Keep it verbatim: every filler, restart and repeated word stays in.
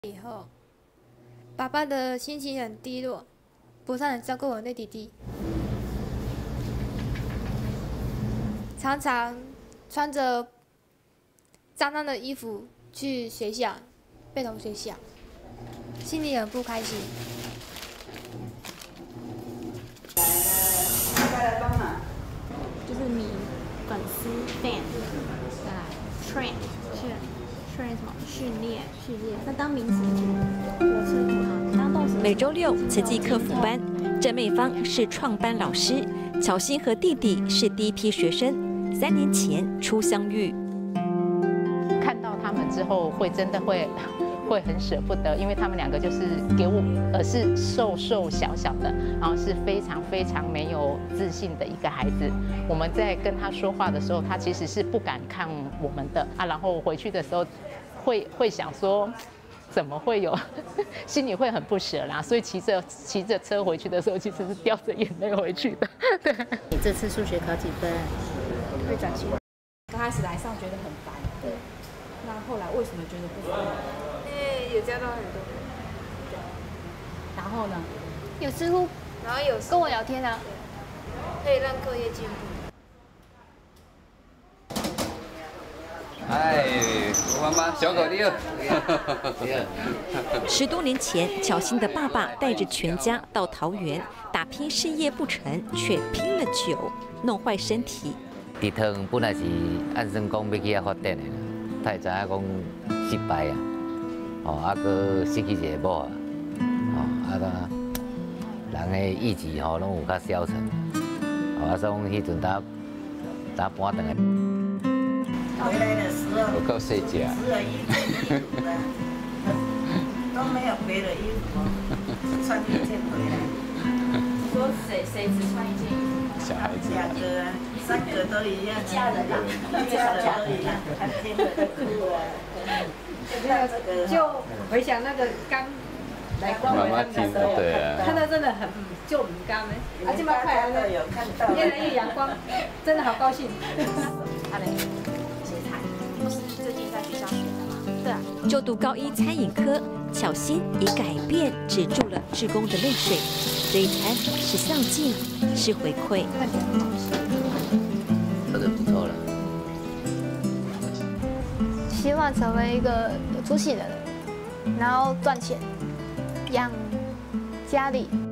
以后，爸爸的心情很低落，不太能照顾我的弟弟，常常穿着脏脏的衣服去学校，被同学笑，心里很不开心。 来来帮忙， 就是迷粉丝 fan， 再来 train 是 train 什么训练训练，那当名词我是当动词。 每周六慈济客服班，郑妹芳是创班老师，巧心和弟弟是第一批学生，三年前初相遇。 看到他们之后，会真的会。会很舍不得，因为他们两个就是给我，呃，是瘦瘦小小的，然后是非常非常没有自信的一个孩子。我们在跟他说话的时候，他其实是不敢看我们的啊。然后回去的时候会，会会想说，怎么会有，心里会很不舍啦。所以骑着骑着车回去的时候，其实是掉着眼泪回去的。对。 你这次数学考几分？ 会转七。刚开始来上觉得很烦，对。那后来为什么觉得不烦？ 因为有教到很多， 然后呢？ 有师傅， 然后有跟我聊天啊， 可以让课业进步。 哎，妈妈，小狗六。 十多年前，巧心的爸爸带着全家到桃园打拼事业不成，却拼了酒，弄坏身体。 地汤本来是按算讲要去遐发展的，他会知影讲失败啊。哦，啊，佮失去一个某啊，哦，啊，人的意志吼，拢有较消沉，哦，啊，所以讲迄阵搭搭搬转来。 回来的时候， 有够细只。 只有一件衣服啊，都没有别的衣服，穿一件回来。 你说谁谁只穿一件衣服？ 小孩子。 两个啊，三个都一样。一家人啊，一家人都一样，看天的都哭啊。 就回想那个刚来光伟他们的时候，看到真的很就很刚的，啊，这么快乐， 有看到， 越来越阳光，真的好高兴。 他的食材不是最近在学校学的吗？对啊。 就读高一餐饮科，巧心以改变止住了志工的泪水。这一餐是上进，是回馈。 做得不错了。 希望成为一个有出息的人，然后赚钱，养家里。